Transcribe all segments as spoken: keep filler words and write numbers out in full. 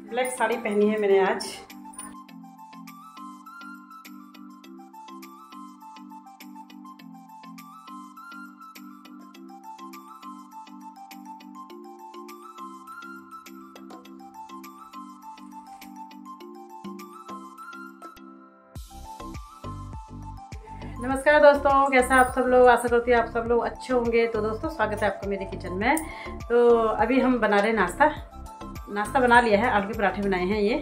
Black sari पहनी है मैंने आज। नमस्कार दोस्तों, कैसा आप सब लोग। आशा करती हूँ आप सब लोग अच्छे होंगे। तो दोस्तों स्वागत है आपको मेरे किचन में। तो अभी हम बना रहे हैं नाश्ता। नाश्ता बना लिया है, आलू के पराठे बनाए हैं ये।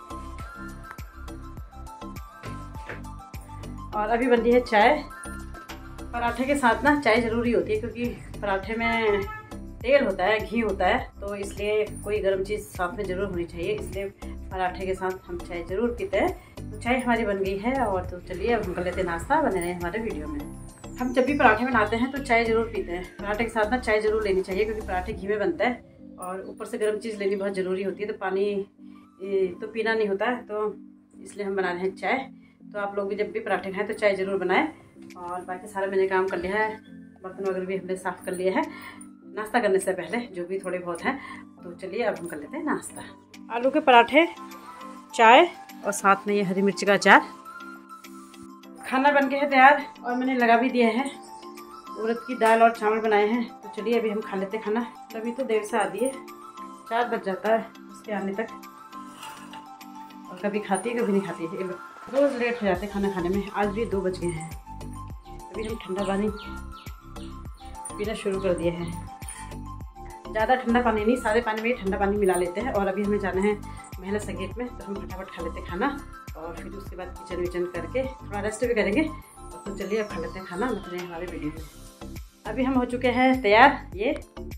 और अभी बन रही है चाय। पराठे के साथ ना चाय ज़रूरी होती है, क्योंकि पराठे में तेल होता है, घी होता है, तो इसलिए कोई गर्म चीज़ साथ में ज़रूर होनी चाहिए। इसलिए पराठे के साथ हम चाय ज़रूर पीते हैं। तो चाय हमारी बन गई है, और तो चलिए अब हम कर लेते हैं नाश्ता। बने रहे हमारे वीडियो में। हम जब भी पराठे बनाते हैं तो चाय ज़रूर पीते हैं। पराठे के साथ ना चाय ज़रूर लेनी चाहिए, क्योंकि पराठे घी में बनता है और ऊपर से गर्म चीज़ लेनी बहुत ज़रूरी होती है। तो पानी तो पीना नहीं होता है, तो इसलिए हम बना रहे हैं चाय। तो आप लोग भी जब भी पराठे खाएँ तो चाय ज़रूर बनाएं। और बाकी सारा मैंने काम कर लिया है, बर्तन वगैरह भी हमने साफ़ कर लिए हैं नाश्ता करने से पहले, जो भी थोड़े बहुत हैं। तो चलिए अब हम कर लेते हैं नाश्ता। आलू के पराठे, चाय और साथ में ये हरी मिर्च का अचार। खाना बन के है तैयार, और मैंने लगा भी दिया है। उड़द की दाल और चावल बनाए हैं। तो चलिए अभी हम खा लेते हैं खाना। अभी तो देर से आती है, चार बज जाता है उसके आने तक। और कभी खाती है कभी नहीं खाती है, रोज़ लेट हो जाते हैं खाना खाने में। आज भी दो बज गए हैं। अभी हम ठंडा पानी पीना शुरू कर दिए हैं। ज़्यादा ठंडा पानी नहीं, सारे पानी में ही ठंडा पानी मिला लेते हैं। और अभी हमें जाना है महिला संगीत में, तो हम फटाफट खा लेते हैं खाना। और फिर उसके बाद किचन विचन करके थोड़ा रेस्ट भी करेंगे। तो चलिए अब खा लेते हैं खाना, बता हमारे वीडियो में। अभी हम हो चुके हैं तैयार ये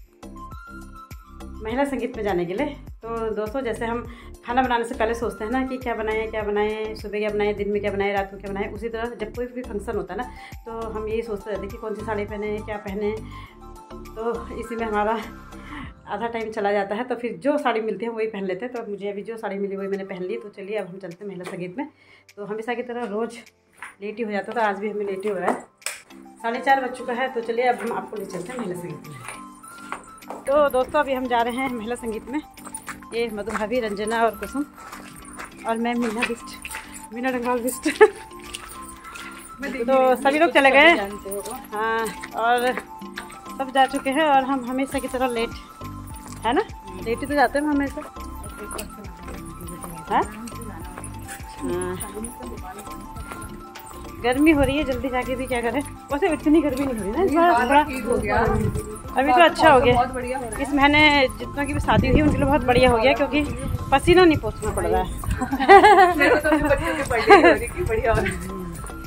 महिला संगीत में जाने के लिए। तो दोस्तों, जैसे हम खाना बनाने से पहले सोचते हैं ना कि क्या बनाएं क्या बनाएं, सुबह क्या बनाएं, दिन में क्या बनाएं, रात में क्या बनाएं, उसी तरह जब कोई भी फंक्शन होता है ना, तो हम यही सोचते रहते हैं कि कौन सी साड़ी पहने, क्या पहने। तो इसी में हमारा आधा टाइम चला जाता है। तो फिर जो साड़ी मिलती है वही पहन लेते हैं। तो मुझे अभी जो साड़ी मिली वही मैंने पहन ली। तो चलिए अब हम चलते हैं महिला संगीत में। तो हमेशा की तरह रोज़ लेट ही हो जाता था, आज भी हमें लेट ही हो रहा है। साढ़े चार बज चुका है। तो चलिए अब हम आपको ले चलते हैं महिला संगीत में। तो दोस्तों अभी हम जा रहे हैं महिला संगीत में। ये मधु भाभी, रंजना और कुसुम, और मैं मीना बिस्ट, मीना डंगाल बिस्ट। तो सभी लोग चले गए, हाँ, और सब जा चुके हैं। और हम हमेशा की तरह लेट है ना, लेट ही तो जाते हैं हम हमेशा। हाँ, गर्मी हो रही है, जल्दी जाके भी क्या करें। वैसे इतनी गर्मी नहीं हो रही ना, बड़ा हो गया अभी तो अच्छा हो गया। इस महीने जितना की भी शादी हुई उनके लिए बहुत बढ़िया हो गया, क्योंकि पसीना नहीं पोंछना पड़ रहा है।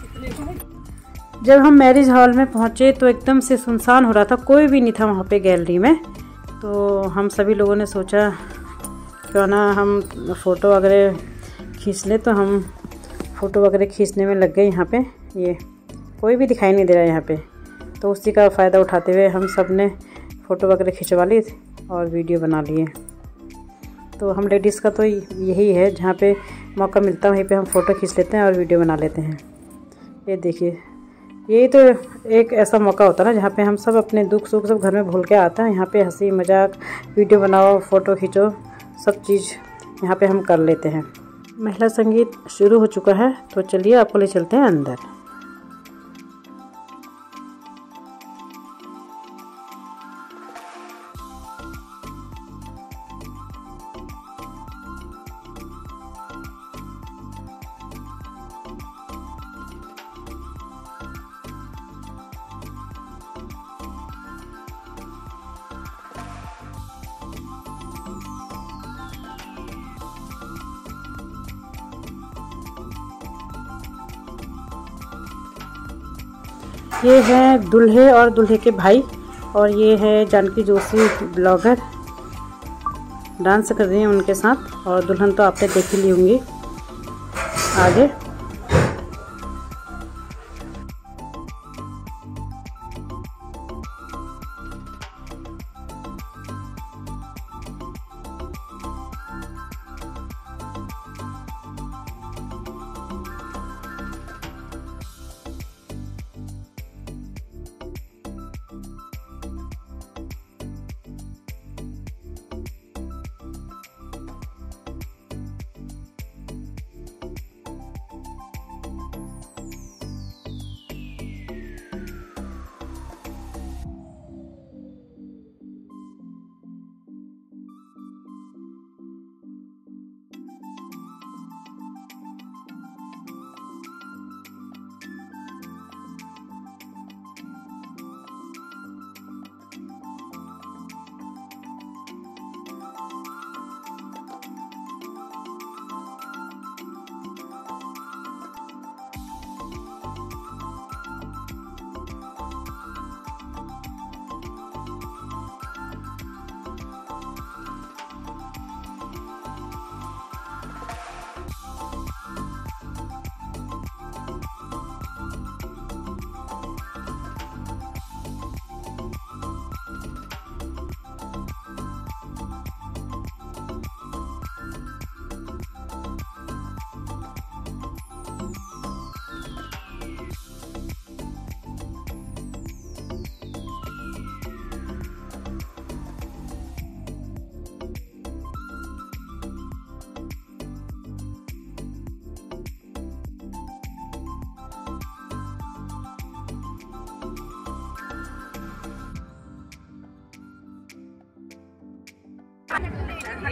जब हम मैरिज हॉल में पहुंचे तो एकदम से सुनसान हो रहा था, कोई भी नहीं था वहाँ पे गैलरी में। तो हम सभी लोगों ने सोचा क्यों ना हम फ़ोटो वगैरह खींच लें। तो हम फ़ोटो वगैरह खींचने में लग गए। यहाँ पे ये कोई भी दिखाई नहीं दे रहा है यहाँ पे। तो उसी का फ़ायदा उठाते हुए हम सब ने फ़ोटो वगैरह खिंचवा ली और वीडियो बना लिए। तो हम लेडीज़ का तो यही है, जहाँ पे मौका मिलता है वहीं पे हम फ़ोटो खींच लेते हैं और वीडियो बना लेते हैं। ये देखिए, यही तो एक ऐसा मौका होता है ना, जहाँ पे हम सब अपने दुख सुख सब घर में भूल के आते हैं। यहाँ पे हंसी मजाक, वीडियो बनाओ, फ़ोटो खींचो, सब चीज़ यहाँ पे हम कर लेते हैं। महिला संगीत शुरू हो चुका है। तो चलिए आपको ले चलते हैं अंदर। ये है दूल्हे और दूल्हे के भाई, और ये है जानकी जोशी ब्लॉगर, डांस कर रही हैं उनके साथ। और दुल्हन तो आपने देख ही ली होंगी आगे।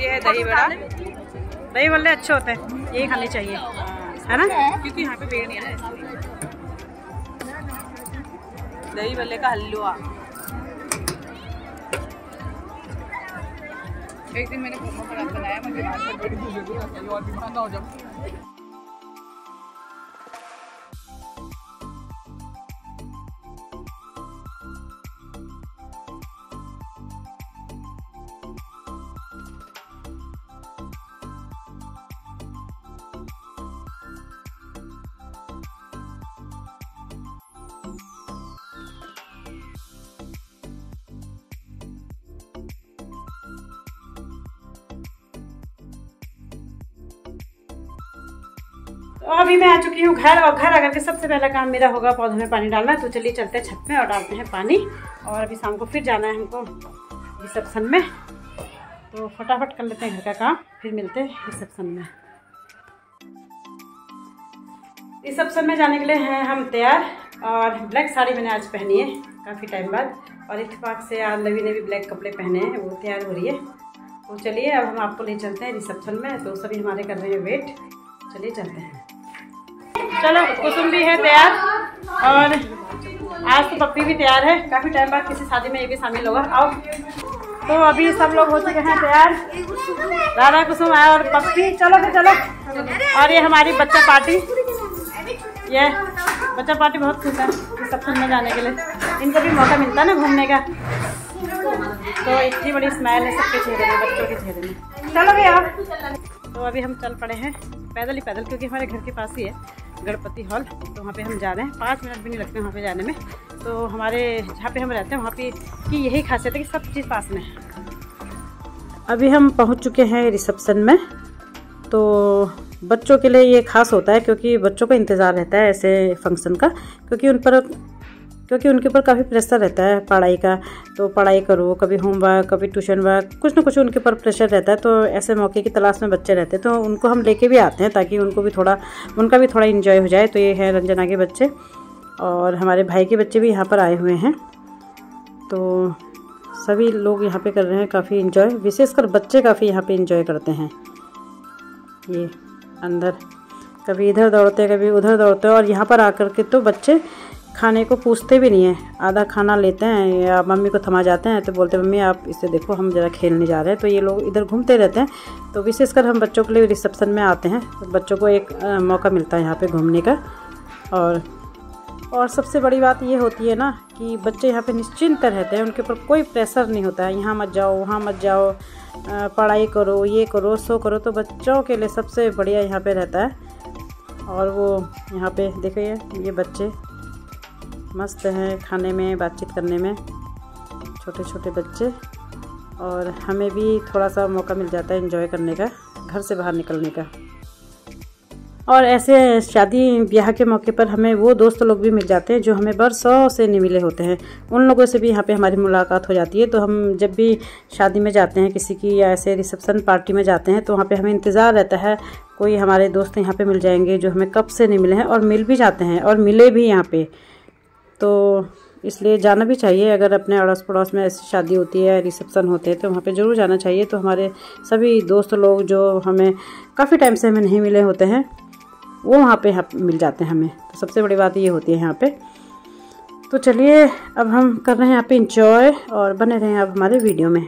ये है दही बड़ा। दही बल्ले अच्छे होते हैं, यही खाने चाहिए है ना, क्योंकि यहाँ पे पेड़ नहीं है ना। दही बल्ले का हलवा एक दिन मैंने बनाया, मुझे बीमार हो जाऊँ। तो अभी मैं आ चुकी हूँ घर, और घर आकर के सबसे पहला काम मेरा होगा पौधों में पानी डालना। तो चलिए चलते हैं छत में और डालते हैं पानी। और अभी शाम को फिर जाना है हमको रिसेप्शन में, तो फटाफट कर लेते हैं घर का काम, फिर मिलते हैं रिसेप्शन में। रिसेप्शन में जाने के लिए हैं हम तैयार, और ब्लैक साड़ी मैंने आज पहनी है काफ़ी टाइम बाद, और इत्तेफाक से आज लवी ने भी ब्लैक कपड़े पहने हैं, वो तैयार हो रही है। तो चलिए अब हम आपको ले चलते हैं रिसेप्शन में। तो सभी हमारे कर रहे हैं वेट, चलिए चलते हैं। चलो कुसुम भी है तैयार, और आज तो पप्पी भी तैयार है, काफ़ी टाइम बाद किसी शादी में ये भी शामिल होगा। आओ। तो अभी सब लोग हो चुके हैं तैयार, राधा कुसुम आया और पप्पी। चलो फिर चलो। और ये हमारी बच्चा पार्टी, ये बच्चा पार्टी बहुत खुश है रिसेप्शन में जाने के लिए, इनको भी मौका मिलता है ना घूमने का। तो इतनी बड़ी स्माइल है सबके चेहरे में, बच्चों के चेहरे में। चलो भैया। तो अभी हम चल पड़े हैं पैदल ही पैदल, क्योंकि हमारे घर के पास ही है गणपति हॉल, तो वहाँ पे हम जा रहे हैं। पाँच मिनट भी नहीं लगते वहाँ पे जाने में। तो हमारे जहाँ पे हम रहते हैं वहाँ पे की यही खासियत है कि सब चीज़ पास में है। अभी हम पहुँच चुके हैं रिसेप्शन में। तो बच्चों के लिए ये खास होता है, क्योंकि बच्चों को इंतज़ार रहता है ऐसे फंक्शन का, क्योंकि उन पर क्योंकि उनके ऊपर काफ़ी प्रेशर रहता है पढ़ाई का। तो पढ़ाई करो, कभी होमवर्क, कभी ट्यूशन वर्क, कुछ ना कुछ उनके ऊपर प्रेशर रहता है। तो ऐसे मौके की तलाश में बच्चे रहते हैं, तो उनको हम लेके भी आते हैं ताकि उनको भी थोड़ा उनका भी थोड़ा एंजॉय हो जाए। तो ये है रंजना के बच्चे, और हमारे भाई के बच्चे भी यहाँ पर आए हुए हैं। तो सभी लोग यहाँ पे कर रहे हैं काफ़ी एंजॉय, विशेषकर बच्चे काफ़ी यहाँ पे एंजॉय करते हैं। ये अंदर कभी इधर दौड़ते हैं, कभी उधर दौड़ते हैं। और यहाँ पर आकर के तो बच्चे खाने को पूछते भी नहीं हैं, आधा खाना लेते हैं या मम्मी को थमा जाते हैं, तो बोलते हैं मम्मी आप इसे देखो हम ज़रा खेलने जा रहे हैं। तो ये लोग इधर घूमते रहते हैं। तो विशेषकर हम बच्चों के लिए रिसेप्शन में आते हैं, तो बच्चों को एक आ, मौका मिलता है यहाँ पे घूमने का। और और सबसे बड़ी बात ये होती है ना कि बच्चे यहाँ पे निश्चिंत रहते हैं, उनके ऊपर कोई प्रेशर नहीं होता है, यहाँ मत जाओ वहाँ मत जाओ, पढ़ाई करो, ये करो, सो करो। तो बच्चों के लिए सबसे बढ़िया यहाँ पे रहता है। और वो यहाँ पे देखिए ये बच्चे मस्त हैं खाने में, बातचीत करने में, छोटे छोटे बच्चे। और हमें भी थोड़ा सा मौका मिल जाता है एंजॉय करने का, घर से बाहर निकलने का। और ऐसे शादी ब्याह के मौके पर हमें वो दोस्त लोग भी मिल जाते हैं जो हमें बरसों से नहीं मिले होते हैं, उन लोगों से भी यहाँ पे हमारी मुलाकात हो जाती है। तो हम जब भी शादी में जाते हैं किसी की, या ऐसे रिसेप्शन पार्टी में जाते हैं, तो वहाँ पे हमें इंतज़ार रहता है कोई हमारे दोस्त यहाँ पे मिल जाएंगे जो हमें कब से नहीं मिले हैं, और मिल भी जाते हैं और मिले भी यहाँ पे। तो इसलिए जाना भी चाहिए, अगर अपने अड़ोस पड़ोस में ऐसी शादी होती है, रिसेप्शन होते हैं, तो वहाँ पे ज़रूर जाना चाहिए। तो हमारे सभी दोस्त लोग जो हमें काफ़ी टाइम से हमें नहीं मिले होते हैं, वो वहाँ पे मिल जाते हैं हमें। तो सबसे बड़ी बात ये होती है यहाँ पे। तो चलिए अब हम कर रहे हैं यहाँ पे इंजॉय, और बने रहें अब हमारे वीडियो में।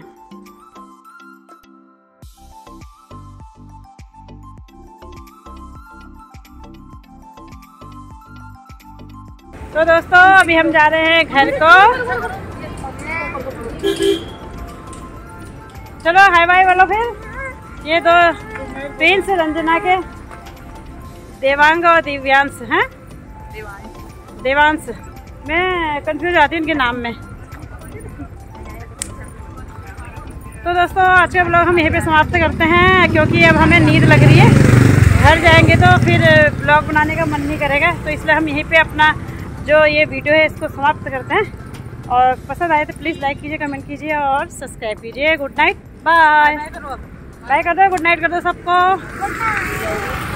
तो दोस्तों अभी हम जा रहे हैं घर को। चलो हाय बाय बोलो फिर। ये दो प्रिंस रंजना के, देवांग और दिव्यांश हैं। देवांश, मैं कंफ्यूज आती हूँ इनके नाम में। तो दोस्तों आज का ब्लॉग हम यहीं पे समाप्त करते हैं, क्योंकि अब हमें नींद लग रही है। घर जाएंगे तो फिर ब्लॉग बनाने का मन नहीं करेगा, तो इसलिए हम यहीं पे अपना जो ये वीडियो है इसको समाप्त करते हैं। और पसंद आए तो प्लीज़ लाइक कीजिए, कमेंट कीजिए और सब्सक्राइब कीजिए। Good night, bye. बाय कर दो, गुड नाइट कर दो सबको।